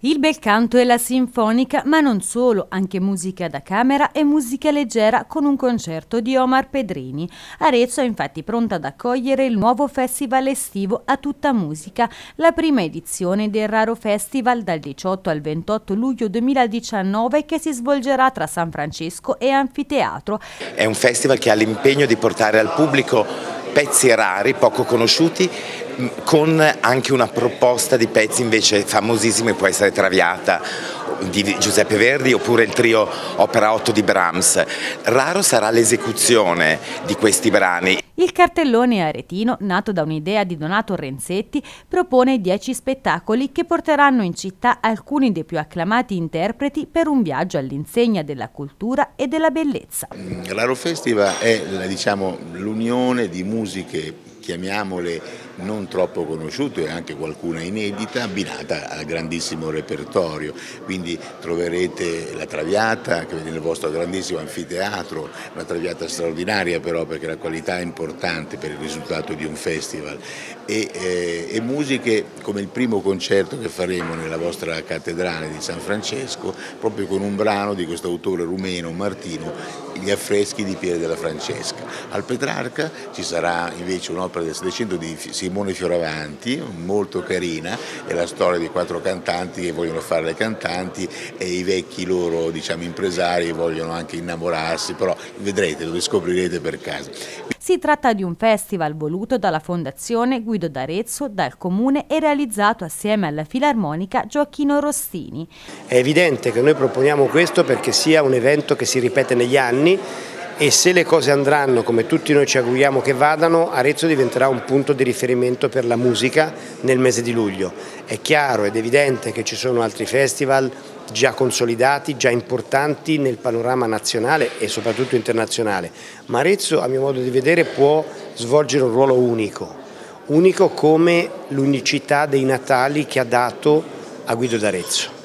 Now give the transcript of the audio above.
Il bel canto e la sinfonica, ma non solo, anche musica da camera e musica leggera con un concerto di Omar Pedrini. Arezzo è infatti pronta ad accogliere il nuovo festival estivo A Tutta Musica, la prima edizione del Raro Festival dal 18 al 28 luglio 2019 che si svolgerà tra San Francesco e Anfiteatro. È un festival che ha l'impegno di portare al pubblico pezzi rari, poco conosciuti, con anche una proposta di pezzi invece famosissimi, può essere Traviata di Giuseppe Verdi oppure il trio Opera 8 di Brahms. Raro sarà l'esecuzione di questi brani. Il cartellone aretino, nato da un'idea di Donato Renzetti, propone 10 spettacoli che porteranno in città alcuni dei più acclamati interpreti per un viaggio all'insegna della cultura e della bellezza. Raro Festival è l'unione di musiche, chiamiamole non troppo conosciute, anche qualcuna inedita, abbinata al grandissimo repertorio. Quindi troverete la Traviata che vede nel vostro grandissimo anfiteatro, una Traviata straordinaria però perché la qualità è importante per il risultato di un festival, e musiche come il primo concerto che faremo nella vostra cattedrale di San Francesco, proprio con un brano di questo autore rumeno Martino, Gli affreschi di Pier della Francesca. Al Petrarca ci sarà invece un'opera del Settecento di Simone Fioravanti, molto carina, è la storia di 4 cantanti che vogliono fare le cantanti e i vecchi loro impresari vogliono anche innamorarsi, però vedrete, lo scoprirete per caso. Si tratta di un festival voluto dalla Fondazione Guido d'Arezzo, dal Comune e realizzato assieme alla Filarmonica Gioacchino Rostini. È evidente che noi proponiamo questo perché sia un evento che si ripete negli anni e se le cose andranno come tutti noi ci auguriamo che vadano, Arezzo diventerà un punto di riferimento per la musica nel mese di luglio. È chiaro ed evidente che ci sono altri festival già consolidati, già importanti nel panorama nazionale e soprattutto internazionale, ma Arezzo a mio modo di vedere può svolgere un ruolo unico come l'unicità dei Natali che ha dato a Guido d'Arezzo.